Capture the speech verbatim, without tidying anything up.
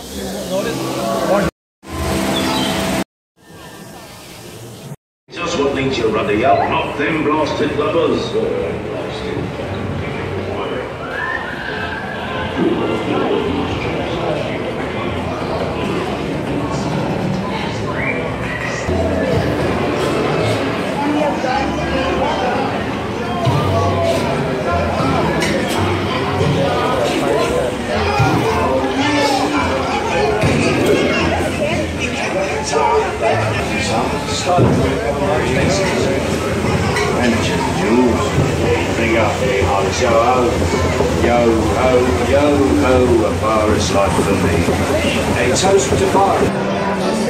Just what needs your ruddy up, not them blasted lovers. Bring up the house, yo ho, yo ho, yo ho, a bar is life for me. A toast to bar.